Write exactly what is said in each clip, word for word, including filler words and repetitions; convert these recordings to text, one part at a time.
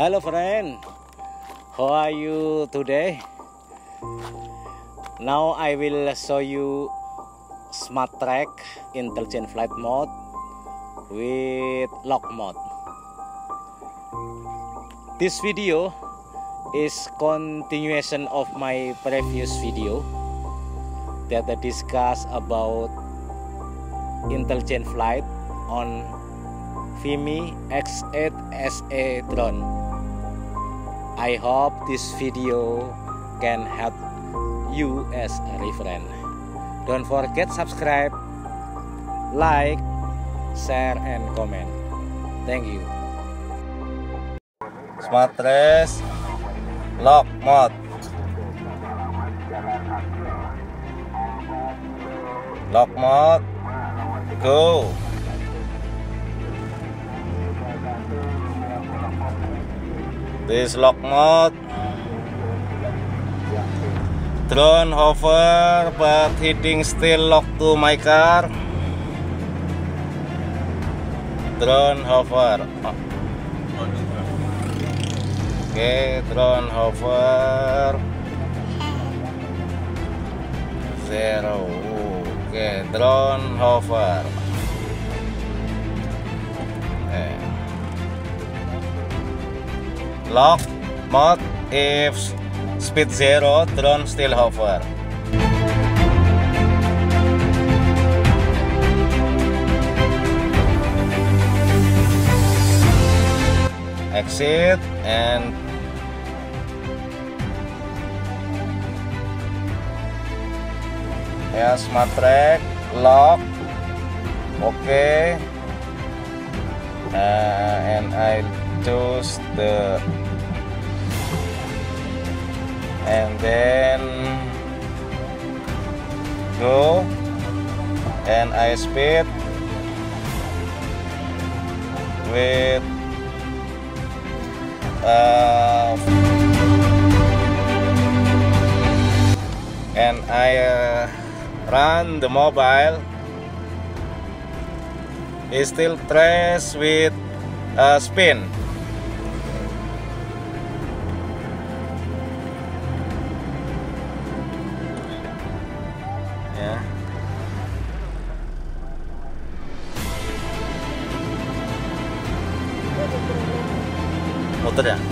Hello friend, how are you today? Now I will show you smart track intelligent flight mode with lock mode. This video is continuation of my previous video that I discuss about intelligent flight on Fimi X eight S E Drone. I hope this video can help you as a reference. Don't forget subscribe, like, share, and comment. Thank you. Smart race lock mode. Lock mode. Go. This lock mode. Drone hover but heading still locked to my car. Drone hover. Okay, drone hover. Zero. Okay, drone hover. Okay. Lock mode. If speed zero, drone still hover. Exit and ya, smart track lock. Okay, uh, and I choose the and then go and I speed with uh, and I uh, run the mobile. Is still trace with uh, spin. Ya. Muter ya?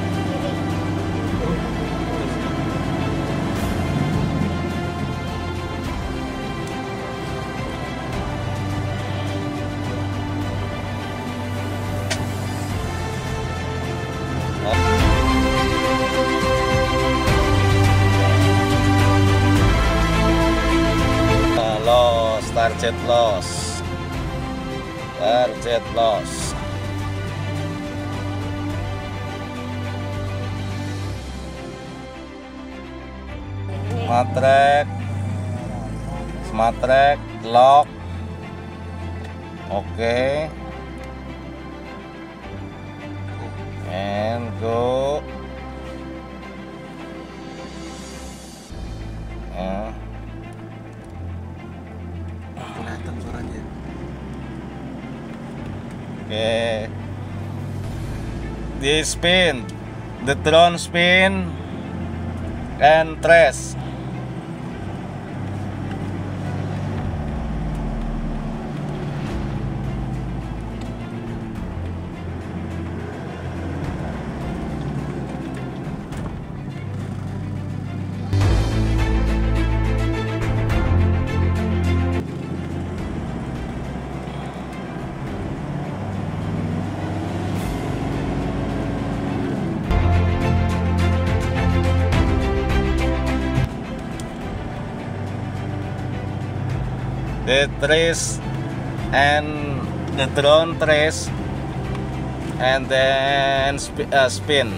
Loss, target loss, target loss. Smart track, smart track lock. Okay, and go. Uh. Kelihatan suaranya. Okay. The spin, the drone spin and trace. The trace and the drone trace and then sp uh, spin.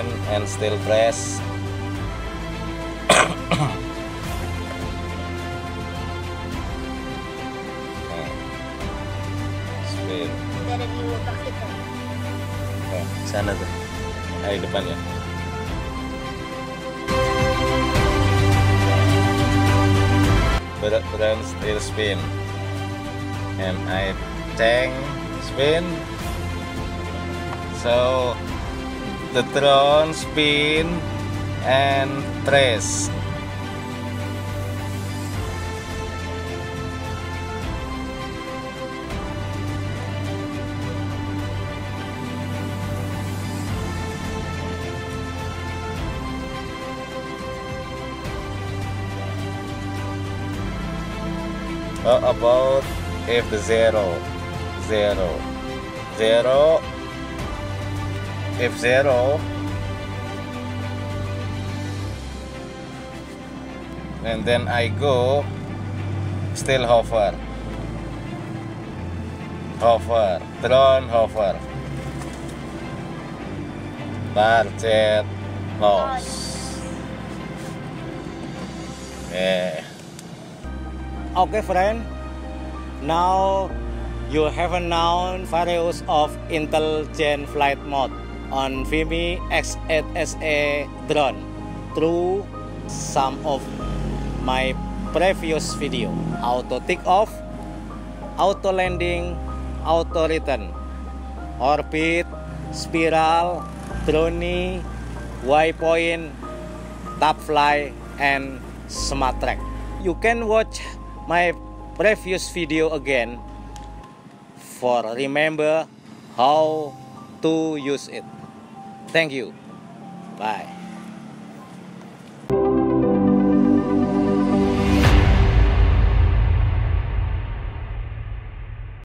spin and still press. Spin. Dari di motor kita. Oh, sana tuh. Ayo depan ya. Drone still spin. And I tank spin. So the drone spin and trace. How about if the zero, zero, zero, if zero, and then I go, still hover, hover, drone hover, target loss. Yeah. Okay, friend. Now you have known various of intelligent flight mode on Fimi X eight S E Drone through some of my previous video: auto take off, auto landing, auto return, orbit, spiral, drone, waypoint, top fly, and smart track. You can watch my previous video again for remember how to use it. Thank you. Bye.